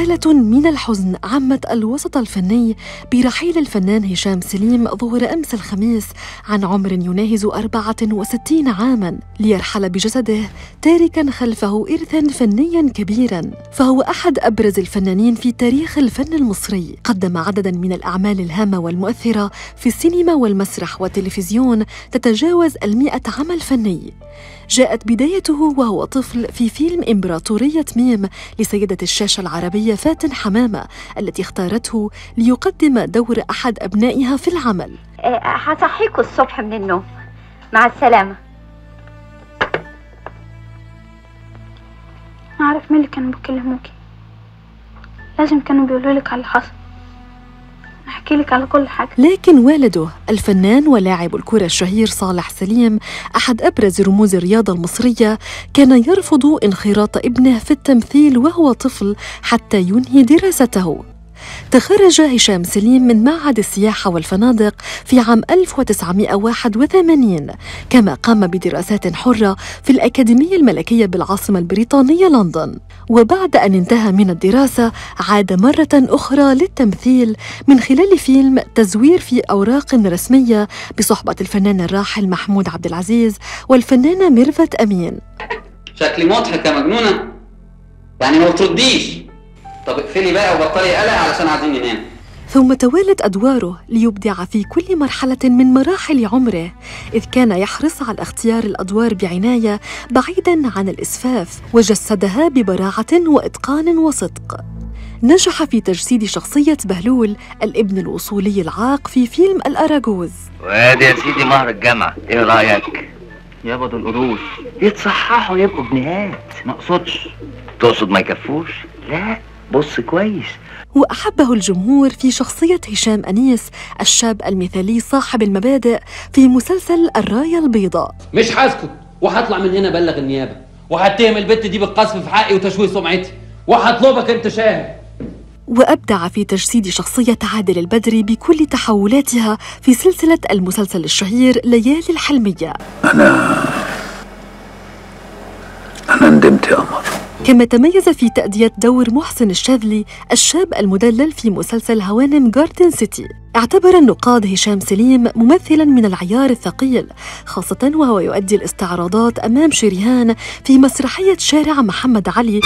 حالة من الحزن عمت الوسط الفني برحيل الفنان هشام سليم ظهر أمس الخميس عن عمر يناهز 64 عاماً، ليرحل بجسده تاركاً خلفه إرثاً فنياً كبيراً. فهو أحد أبرز الفنانين في تاريخ الفن المصري، قدم عدداً من الأعمال الهامة والمؤثرة في السينما والمسرح والتلفزيون تتجاوز 100 عمل فني. جاءت بدايته وهو طفل في فيلم إمبراطورية ميم لسيدة الشاشة العربية فاتن حمامة، التي اختارته ليقدم دور أحد أبنائها في العمل. هصحيكوا الصبح من النوم، مع السلامة. أعرف مين اللي كانوا بيكلموكي، لازم كانوا بيقولوا لك على اللي حصل، أحكي لك على كل حاجة. لكن والده الفنان ولاعب الكرة الشهير صالح سليم، أحد أبرز رموز الرياضة المصرية، كان يرفض انخراط ابنه في التمثيل وهو طفل حتى ينهي دراسته. تخرج هشام سليم من معهد السياحة والفنادق في عام 1981، كما قام بدراسات حرة في الأكاديمية الملكية بالعاصمة البريطانية لندن. وبعد أن انتهى من الدراسة عاد مرة أخرى للتمثيل من خلال فيلم تزوير في أوراق رسمية بصحبة الفنان الراحل محمود عبد العزيز والفنانة ميرفت أمين. شكلي مضحك يا مجنونة، يعني ما بترديش؟ طب اقفلي بقى وبطلي قلق علشان عايزين ننام. ثم توالت أدواره ليبدع في كل مرحلة من مراحل عمره، إذ كان يحرص على اختيار الأدوار بعناية بعيداً عن الإسفاف، وجسدها ببراعة وإتقان وصدق. نجح في تجسيد شخصية بهلول الابن الوصولي العاق في فيلم الأراجوز. وادي يا سيدي مهر الجامعة، ايه رأيك؟ يقبضوا القروش يتصححوا يبقوا جنيهات. ما اقصدش. تقصد ما يكفوش؟ لا، بص كويس. وأحبه الجمهور في شخصية هشام أنيس، الشاب المثالي صاحب المبادئ في مسلسل الراية البيضاء. مش هسكت وهطلع من هنا بلغ النيابة، وهتهم البت دي بالقذف في حقي وتشويه سمعتي، وهطلبك انت شاهد. وأبدع في تجسيد شخصية عادل البدري بكل تحولاتها في سلسلة المسلسل الشهير ليالي الحلمية. أنا ندمت يا قمر. كما تميز في تأدية دور محسن الشاذلي الشاب المدلل في مسلسل هوانم جاردن سيتي. اعتبر النقاد هشام سليم ممثلاً من العيار الثقيل، خاصة وهو يؤدي الاستعراضات أمام شريهان في مسرحية شارع محمد علي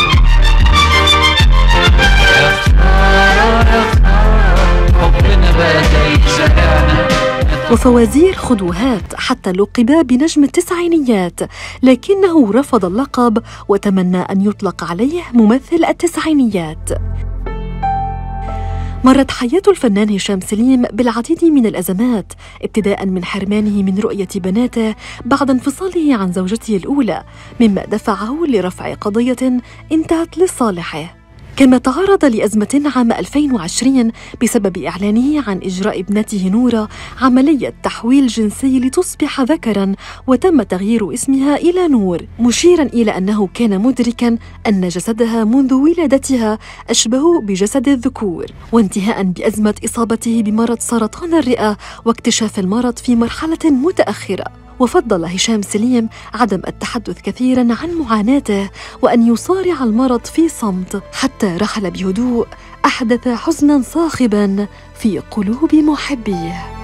وفوازير خدوهات، حتى لقب بنجم التسعينيات، لكنه رفض اللقب وتمنى أن يطلق عليه ممثل التسعينيات. مرت حياة الفنان هشام سليم بالعديد من الأزمات، ابتداء من حرمانه من رؤية بناته بعد انفصاله عن زوجته الأولى، مما دفعه لرفع قضية انتهت لصالحه. كما تعرض لأزمة عام 2020 بسبب إعلانه عن إجراء ابنته نورة عملية تحويل جنسي لتصبح ذكراً، وتم تغيير اسمها إلى نور، مشيراً إلى أنه كان مدركاً أن جسدها منذ ولادتها أشبه بجسد الذكور. وانتهاء بأزمة إصابته بمرض سرطان الرئة واكتشاف المرض في مرحلة متأخرة. وفضل هشام سليم عدم التحدث كثيراً عن معاناته وأن يصارع المرض في صمت، حتى رحل بهدوء أحدث حزناً صاخباً في قلوب محبيه.